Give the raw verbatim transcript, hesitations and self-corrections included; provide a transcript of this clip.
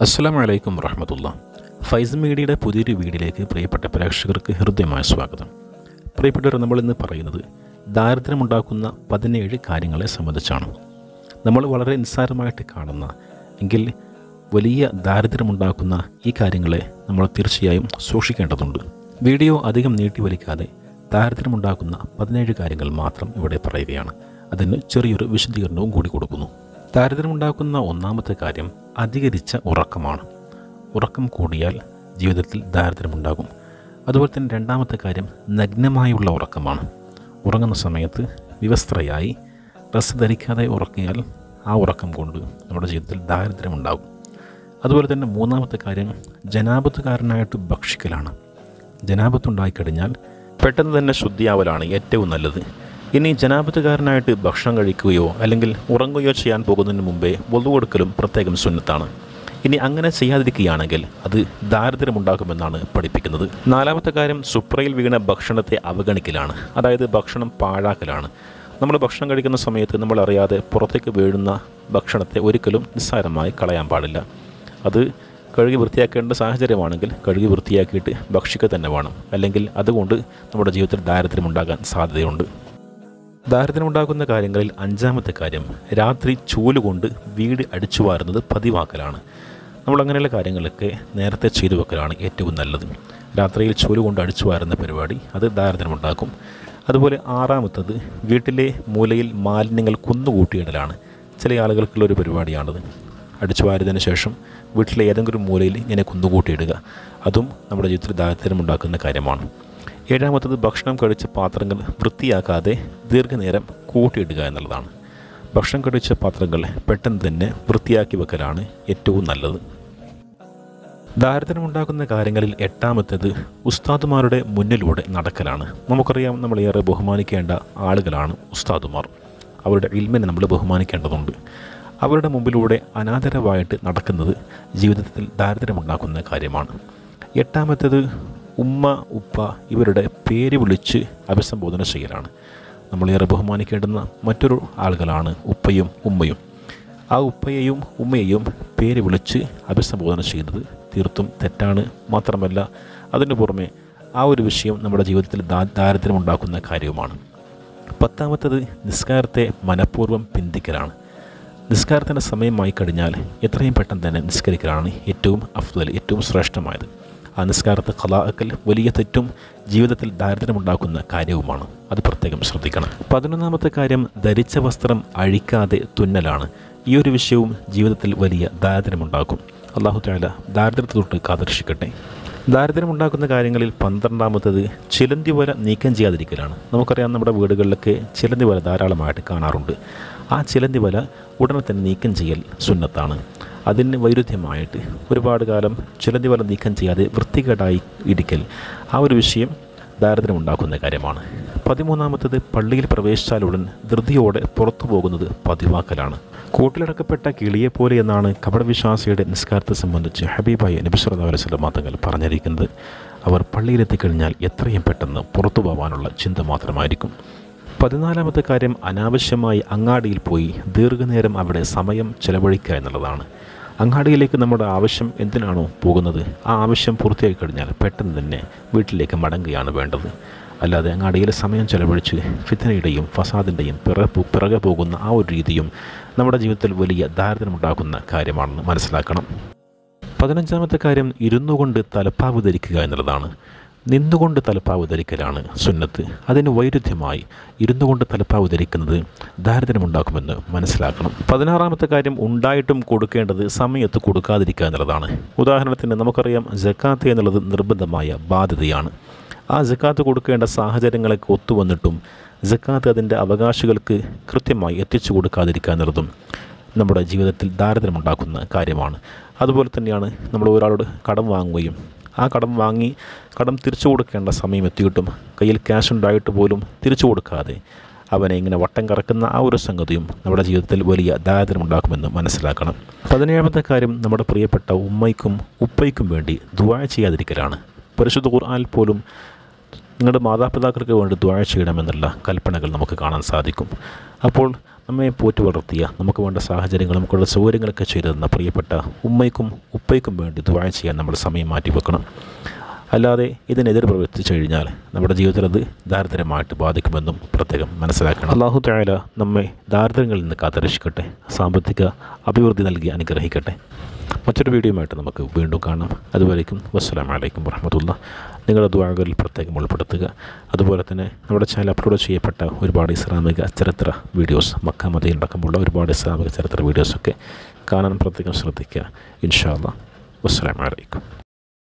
അസ്സലാമു അലൈക്കും വറഹ്മത്തുള്ളാ. ഫൈസ് മീഡിയയുടെ പുതിയൊരു വീഡിയോയിലേക്ക് പ്രിയപ്പെട്ട പ്രേക്ഷകർക്ക് ഹൃദ്യമായ സ്വാഗതം. പ്രിയപ്പെട്ടവർ, നമ്മളിന്ന് പറയുന്നത് ദാരിദ്ര്യമുണ്ടാക്കുന്ന പതിനേഴ് കാര്യങ്ങളെ സംബന്ധിച്ചാണ്. നമ്മൾ വളരെ നിസ്സാരമായിട്ട് കാണുന്ന എങ്കിൽ വലിയ ദാരിദ്ര്യമുണ്ടാക്കുന്ന ഈ കാര്യങ്ങളെ നമ്മൾ തീർച്ചയായും സൂക്ഷിക്കേണ്ടതുണ്ട്. വീഡിയോ അധികം നീട്ടിവലിക്കാതെ ദാരിദ്ര്യമുണ്ടാക്കുന്ന പതിനേഴ് കാര്യങ്ങൾ മാത്രം ഇവിടെ പറയുകയാണ്. അതിന് ചെറിയൊരു വിശദീകരണവും കൂടി കൊടുക്കുന്നു. ദാരിദ്ര്യമുണ്ടാക്കുന്ന ഒന്നാമത്തെ കാര്യം അധികരിച്ച ഉറക്കമാണ്. ഉറക്കം കൂടിയാൽ ജീവിതത്തിൽ ദാരിദ്ര്യമുണ്ടാകും. അതുപോലെ തന്നെ രണ്ടാമത്തെ കാര്യം നഗ്നമായുള്ള ഉറക്കമാണ്. ഉറങ്ങുന്ന സമയത്ത് വിവസ്ത്രയായി ഡ്രസ്സ് ധരിക്കാതെ ഉറക്കിയാൽ ആ ഉറക്കം കൊണ്ട് നമ്മുടെ ജീവിതത്തിൽ ദാരിദ്ര്യമുണ്ടാകും. അതുപോലെ തന്നെ മൂന്നാമത്തെ കാര്യം ജനാപത്തുകാരനായിട്ട് ഭക്ഷിക്കലാണ്. ജനാപത്തുണ്ടായിക്കഴിഞ്ഞാൽ പെട്ടെന്ന് തന്നെ ശുദ്ധിയാവലാണ് ഏറ്റവും നല്ലത്. ഇനി ജനാപത്തുകാരനായിട്ട് ഭക്ഷണം കഴിക്കുകയോ അല്ലെങ്കിൽ ഉറങ്ങുകയോ ചെയ്യാൻ പോകുന്നതിന് മുമ്പേ വുളു കൊടുക്കലും പ്രത്യേകം സുന്നത്താണ്. ഇനി അങ്ങനെ ചെയ്യാതിരിക്കുകയാണെങ്കിൽ അത് ദാരിദ്ര്യമുണ്ടാക്കുമെന്നാണ് പഠിപ്പിക്കുന്നത്. നാലാമത്തെ കാര്യം സുപ്രയിൽ വീണ ഭക്ഷണത്തെ അവഗണിക്കലാണ്. അതായത് ഭക്ഷണം പാഴാക്കലാണ്. നമ്മൾ ഭക്ഷണം കഴിക്കുന്ന സമയത്ത് നമ്മൾ അറിയാതെ പുറത്തേക്ക് വീഴുന്ന ഭക്ഷണത്തെ ഒരിക്കലും നിസ്സാരമായി കളയാൻ പാടില്ല. അത് കഴുകി വൃത്തിയാക്കേണ്ട സാഹചര്യമാണെങ്കിൽ കഴുകി വൃത്തിയാക്കിയിട്ട് ഭക്ഷിക്കുക തന്നെ വേണം. അല്ലെങ്കിൽ അതുകൊണ്ട് നമ്മുടെ ജീവിതത്തിൽ ദാരിദ്ര്യമുണ്ടാകാൻ സാധ്യതയുണ്ട്. ദാരിദ്ര്യമുണ്ടാക്കുന്ന കാര്യങ്ങളിൽ അഞ്ചാമത്തെ കാര്യം രാത്രി ചൂലുകൊണ്ട് വീട് അടിച്ചു വാരുന്നത് പതിവാക്കലാണ്. നമ്മളങ്ങനെയുള്ള കാര്യങ്ങളൊക്കെ നേരത്തെ ചെയ്തു വെക്കലാണ് ഏറ്റവും നല്ലത്. രാത്രിയിൽ ചൂലുകൊണ്ട് അടിച്ചു വാരുന്ന പരിപാടി അത് ദാരിദ്ര്യമുണ്ടാക്കും. അതുപോലെ ആറാമത്തത് വീട്ടിലെ മൂലയിൽ മാലിന്യങ്ങൾ കുന്നുകൂട്ടിയിടലാണ്. ചില ആളുകൾക്കുള്ളൊരു പരിപാടിയാണത്. അടിച്ചു വാരിയതിന് ശേഷം വീട്ടിലെ ഏതെങ്കിലും മൂലയിൽ ഇങ്ങനെ കുന്നുകൂട്ടിയിടുക. അതും നമ്മുടെ ജീവിതത്തിൽ ദാരിദ്ര്യമുണ്ടാക്കുന്ന കാര്യമാണ്. ഏഴാമത്തത് ഭക്ഷണം കഴിച്ച പാത്രങ്ങൾ വൃത്തിയാക്കാതെ ദീർഘനേരം കൂട്ടിയിടുക എന്നുള്ളതാണ്. ഭക്ഷണം കഴിച്ച പാത്രങ്ങൾ പെട്ടെന്ന് തന്നെ വൃത്തിയാക്കി വെക്കലാണ് ഏറ്റവും നല്ലത്. ദാരിദ്ര്യമുണ്ടാക്കുന്ന കാര്യങ്ങളിൽ എട്ടാമത്തേത് ഉസ്താദുമാരുടെ മുന്നിലൂടെ നടക്കലാണ്. നമുക്കറിയാം, നമ്മളേറെ ബഹുമാനിക്കേണ്ട ആളുകളാണ് ഉസ്താദുമാർ. അവരുടെ ഇൽമിനെ നമ്മൾ ബഹുമാനിക്കേണ്ടതുണ്ട്. അവരുടെ മുമ്പിലൂടെ അനാദരവായിട്ട് നടക്കുന്നത് ജീവിതത്തിൽ ദാരിദ്ര്യമുണ്ടാക്കുന്ന കാര്യമാണ്. എട്ടാമത്തേത് ഉമ്മ, ഉപ്പ ഇവരുടെ പേര് വിളിച്ച് അഭിസംബോധന ചെയ്യലാണ്. നമ്മളേറെ ബഹുമാനിക്കേണ്ടുന്ന മറ്റൊരു ആളുകളാണ് ഉപ്പയും ഉമ്മയും. ആ ഉപ്പയെയും ഉമ്മയെയും പേര് വിളിച്ച് അഭിസംബോധന ചെയ്യുന്നത് തീർത്തും തെറ്റാണ്. മാത്രമല്ല, അതിനു പുറമെ ആ ഒരു വിഷയം നമ്മുടെ ജീവിതത്തിൽ ദാരിദ്ര്യമുണ്ടാക്കുന്ന കാര്യവുമാണ്. പത്താമത്തത് നിസ്കാരത്തെ മനഃപൂർവ്വം പിന്തിക്കലാണ്. നിസ്കാരത്തിൻ്റെ സമയമായി കഴിഞ്ഞാൽ എത്രയും പെട്ടെന്ന് തന്നെ നിസ്കരിക്കലാണ് ഏറ്റവും അഫ്ദൽ, ഏറ്റവും ശ്രേഷ്ഠമായത്. ആ നിസ്കാരത്തെ ഖലാഅക്കൽ വലിയ തെറ്റും ജീവിതത്തിൽ ദാരിദ്ര്യമുണ്ടാക്കുന്ന കാര്യവുമാണ്. അത് പ്രത്യേകം ശ്രദ്ധിക്കണം. പതിനൊന്നാമത്തെ കാര്യം ധരിച്ച വസ്ത്രം അഴിക്കാതെ തുന്നലാണ്. ഈ ഒരു വിഷയവും ജീവിതത്തിൽ വലിയ ദാരിദ്ര്യമുണ്ടാക്കും. അല്ലാഹു തആല ദാരിദ്ര്യത്തെ തൊട്ട് കാത്തിരക്ഷിക്കട്ടെ. ദാരിദ്ര്യമുണ്ടാക്കുന്ന കാര്യങ്ങളിൽ പന്ത്രണ്ടാമത്തത് ചിലന്തി വല നീക്കം ചെയ്യാതിരിക്കലാണ്. നമുക്കറിയാം, നമ്മുടെ വീടുകളിലൊക്കെ ചിലന്തി വല ധാരാളമായിട്ട് കാണാറുണ്ട്. ആ ചിലന്തി വല ഉടനെ തന്നെ നീക്കം ചെയ്യൽ സുന്നത്താണ്. അതിന് വൈരുദ്ധ്യമായിട്ട് ഒരുപാട് കാലം ചിലന്തി വല നീക്കം ചെയ്യാതെ വൃത്തികേടായി ഇരിക്കൽ, ആ ഒരു വിഷയം ദാരിദ്ര്യമുണ്ടാക്കുന്ന കാര്യമാണ്. പതിമൂന്നാമത്തത് പള്ളിയിൽ പ്രവേശിച്ചാലുടൻ ധൃതിയോടെ പുറത്തു പോകുന്നത് പതിവാക്കലാണ്. കൂട്ടിലടക്കപ്പെട്ട കിളിയെപ്പോലെ എന്നാണ് കപടവിശ്വാസിയുടെ നിസ്കാരത്തെ സംബന്ധിച്ച് ഹബീബായ നബി സല്ലല്ലാഹു അലൈഹി വസല്ലം തങ്ങൾ പറഞ്ഞിരിക്കുന്നത്. അവർ പള്ളിയിലെത്തിക്കഴിഞ്ഞാൽ എത്രയും പെട്ടെന്ന് പുറത്തു പോകാനുള്ള ചിന്ത മാത്രമായിരിക്കും. പതിനാലാമത്തെ കാര്യം അനാവശ്യമായി അങ്ങാടിയിൽ പോയി ദീർഘനേരം അവിടെ സമയം ചെലവഴിക്കുക എന്നുള്ളതാണ്. അങ്ങാടിയിലേക്ക് നമ്മുടെ ആവശ്യം എന്തിനാണോ പോകുന്നത്, ആ ആവശ്യം പൂർത്തിയായി കഴിഞ്ഞാൽ പെട്ടെന്ന് തന്നെ വീട്ടിലേക്ക് മടങ്ങുകയാണ് വേണ്ടത്. അല്ലാതെ അങ്ങാടിയിൽ സമയം ചെലവഴിച്ച് ഫിത്നയുടെയും ഫസാദിൻ്റെയും പിറകെ പിറകെ പോകുന്ന ആ ഒരു രീതിയും നമ്മുടെ ജീവിതത്തിൽ വലിയ ദാരിദ്ര്യമുണ്ടാക്കുന്ന കാര്യമാണെന്ന് മനസ്സിലാക്കണം. പതിനഞ്ചാമത്തെ കാര്യം ഇരുന്നു കൊണ്ട് തലപ്പാവ് ധരിക്കുക എന്നുള്ളതാണ്. നിന്നുകൊണ്ട് തലപ്പാവ് ധരിക്കലാണ് സുന്നത്ത്. അതിന് വൈരുദ്ധ്യമായി ഇരുന്നു കൊണ്ട് തലപ്പാവ് ധരിക്കുന്നത് ദാരിദ്ര്യമുണ്ടാക്കുമെന്ന് മനസ്സിലാക്കണം. പതിനാറാമത്തെ കാര്യം ഉണ്ടായിട്ടും കൊടുക്കേണ്ടത് സമയത്ത് കൊടുക്കാതിരിക്കുക എന്നുള്ളതാണ്. ഉദാഹരണത്തിന് നമുക്കറിയാം, സക്കാത്ത് എന്നുള്ളത് നിർബന്ധമായ ബാധ്യതയാണ്. ആ സക്കാത്ത് കൊടുക്കേണ്ട സാഹചര്യങ്ങളൊക്കെ ഒത്തുവന്നിട്ടും സക്കാത്ത് അതിൻ്റെ അവകാശികൾക്ക് കൃത്യമായി എത്തിച്ചു കൊടുക്കാതിരിക്കുക എന്നുള്ളതും നമ്മുടെ ജീവിതത്തിൽ ദാരിദ്ര്യമുണ്ടാക്കുന്ന കാര്യമാണ്. അതുപോലെ തന്നെയാണ് നമ്മൾ ഒരാളോട് കടം വാങ്ങുകയും ആ കടം വാങ്ങി കടം തിരിച്ചു കൊടുക്കേണ്ട സമയം എത്തിയിട്ടും കയ്യിൽ ക്യാഷ് ഉണ്ടായിട്ട് പോലും തിരിച്ചു കൊടുക്കാതെ അവനെ ഇങ്ങനെ വട്ടം കറക്കുന്ന ആ ഒരു സംഗതിയും നമ്മുടെ ജീവിതത്തിൽ വലിയ ദാരിദ്ര്യമുണ്ടാക്കുമെന്ന് മനസ്സിലാക്കണം. പതിനേഴാമത്തെ കാര്യം നമ്മുടെ പ്രിയപ്പെട്ട ഉമ്മയ്ക്കും ഉപ്പയ്ക്കും വേണ്ടി ദുആ ചെയ്യാതിരിക്കലാണ്. പരിശുദ്ധ ഖുർആനിൽ പോലും നിങ്ങളുടെ മാതാപിതാക്കൾക്ക് വേണ്ടി ദുആ ചെയ്യണമെന്നുള്ള കൽപ്പനകൾ നമുക്ക് കാണാൻ സാധിക്കും. അപ്പോൾ നമ്മെ പോറ്റി വളർത്തിയ നമുക്ക് വേണ്ട സാഹചര്യങ്ങളും നമുക്കുള്ള സൗകര്യങ്ങളൊക്കെ ചെയ്തു തന്ന പ്രിയപ്പെട്ട ഉമ്മയ്ക്കും ഉപ്പയ്ക്കും വേണ്ടി ദുആ ചെയ്യാൻ നമ്മൾ സമയം മാറ്റി വെക്കണം. അല്ലാതെ ഇതിനെതിരെ പ്രവർത്തിച്ചു കഴിഞ്ഞാൽ നമ്മുടെ ജീവിതത്തിൽ അത് ദാരിദ്ര്യമായിട്ട് ബാധിക്കുമെന്നും പ്രത്യേകം മനസ്സിലാക്കണം. അല്ലാഹു തആല നമ്മെ ദാരിദ്ര്യങ്ങളിൽ നിന്ന് കാത്തുരക്ഷിക്കട്ടെ, സാമ്പത്തിക അഭിവൃദ്ധി നൽകി അനുഗ്രഹിക്കട്ടെ. മറ്റൊരു വീഡിയോയുമായിട്ട് നമുക്ക് വീണ്ടും കാണാം. അതുവരേക്കും വസ്സലാമു അലൈക്കും വറഹ്മത്തുള്ളാഹി. നിങ്ങളുടെ ദുആകളിൽ പ്രത്യേകം ഉൾപ്പെടുത്തുക. അതുപോലെ തന്നെ നമ്മുടെ ചാനൽ അപ്ലോഡ് ചെയ്യപ്പെട്ട ഒരുപാട് ഇസ്ലാമിക ചരിത്ര വീഡിയോസ്, മക്ക മദീന അടക്കമുള്ള ഒരുപാട് ഇസ്ലാമിക ചരിത്ര വീഡിയോസൊക്കെ കാണാൻ പ്രത്യേകം ശ്രദ്ധിക്കുക. ഇൻഷാ അല്ലാഹ്. വസ്സലാമു അലൈക്കും.